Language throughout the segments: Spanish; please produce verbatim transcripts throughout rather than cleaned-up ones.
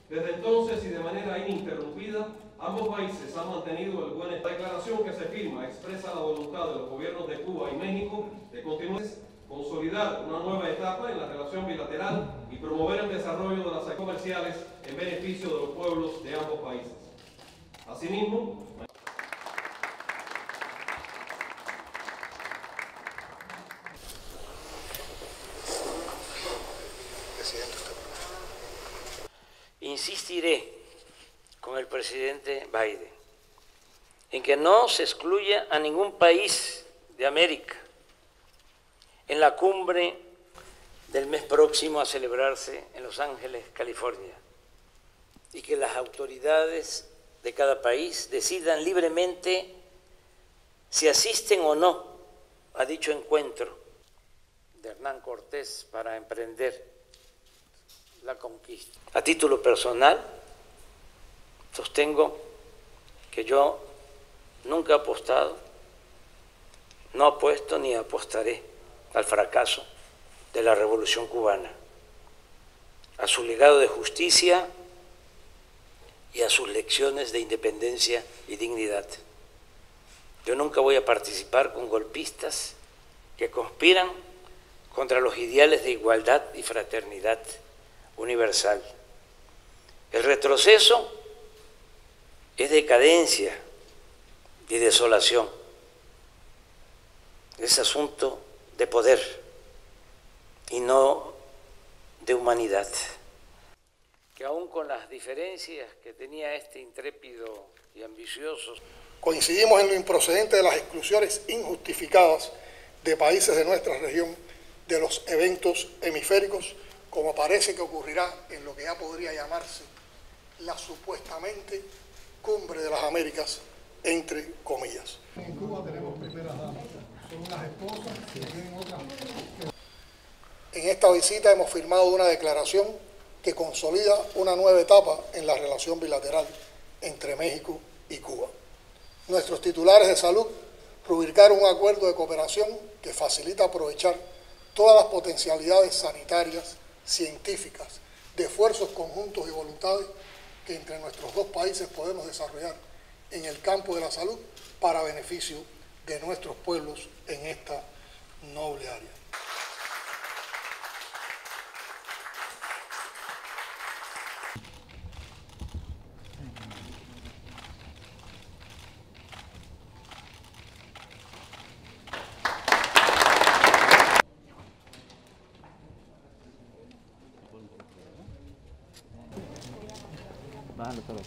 Desde entonces y de manera ininterrumpida, ambos países han mantenido el buen. La declaración que se firma expresa la voluntad de los gobiernos de Cuba y México de continuar, consolidar una nueva etapa en la relación bilateral y promover el desarrollo de las actividades comerciales en beneficio de los pueblos de ambos países. Asimismo, insistiré con el presidente Biden en que no se excluya a ningún país de América en la cumbre del mes próximo a celebrarse en Los Ángeles, California, y que las autoridades de cada país decidan libremente si asisten o no a dicho encuentro de Hernán Cortés para emprender la conquista. A título personal, sostengo que yo nunca he apostado, no apuesto ni apostaré al fracaso de la Revolución Cubana, a su legado de justicia y a sus lecciones de independencia y dignidad. Yo nunca voy a participar con golpistas que conspiran contra los ideales de igualdad y fraternidad universal. El retroceso es decadencia y desolación. Es asunto de poder y no de humanidad. Que aún con las diferencias que tenía este intrépido y ambicioso, coincidimos en lo improcedente de las exclusiones injustificadas de países de nuestra región de los eventos hemisféricos, como parece que ocurrirá en lo que ya podría llamarse la supuestamente Cumbre de las Américas, entre comillas. En Cuba tenemos primeras damas, son unas esposas que tienen otras. En esta visita hemos firmado una declaración que consolida una nueva etapa en la relación bilateral entre México y Cuba. Nuestros titulares de salud rubricaron un acuerdo de cooperación que facilita aprovechar todas las potencialidades sanitarias, científicas, de esfuerzos conjuntos y voluntades que entre nuestros dos países podemos desarrollar en el campo de la salud para beneficio de nuestros pueblos en esta noble área. Bájalo solo.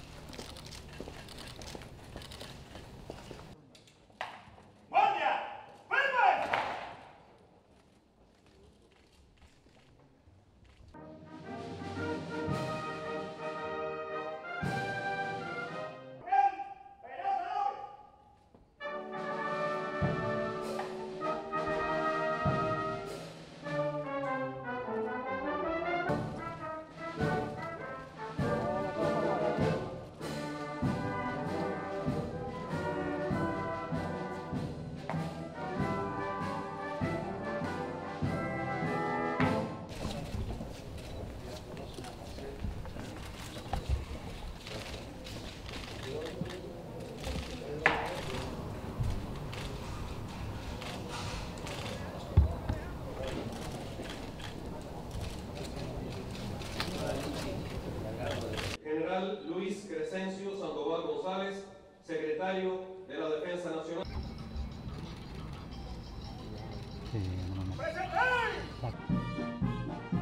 General Luis Crescencio Sandoval González, secretario de la Defensa Nacional. Sí, no, no.